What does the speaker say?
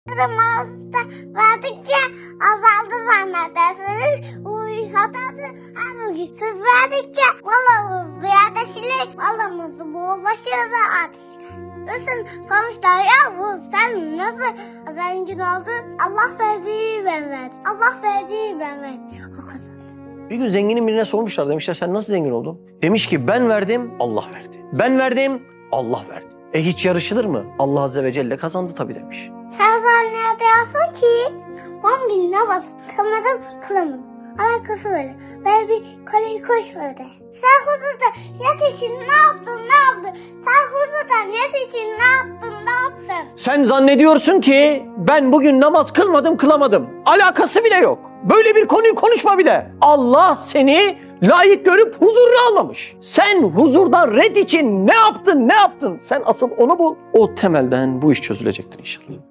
Hasta verdikçe azaldı zannedersiniz. Hatadı halbuki siz verdikçe malımız ziyadesiyle malımızı bollaşır ve ateş kaçtırırsın. Sonuçta ya bu sen nasıl zengin oldun? Allah verdiği ben verdim. Allah verdiği ben verdim. O kazandı. Bir gün zenginin birine sormuşlar, demişler sen nasıl zengin oldun? Demiş ki ben verdim, Allah verdi. Ben verdim, Allah verdi. Hiç yarışılır mı? Allah Azze ve Celle kazandı tabii demiş. Sen zannediyorsun ki 10 gün namaz kılamadım. Alakası öyle. Böyle bir kaleyi koş öyle. Sen huzurda yat için ne yaptın? Sen huzurda yat için ne yaptın? Sen zannediyorsun ki ben bugün namaz kılamadım. Alakası bile yok. Böyle bir konuyu konuşma bile. Allah seni layık görüp huzuruna almamış. Sen huzurdan red için ne yaptın? Sen asıl onu bul. O temelden bu iş çözülecektir inşallah.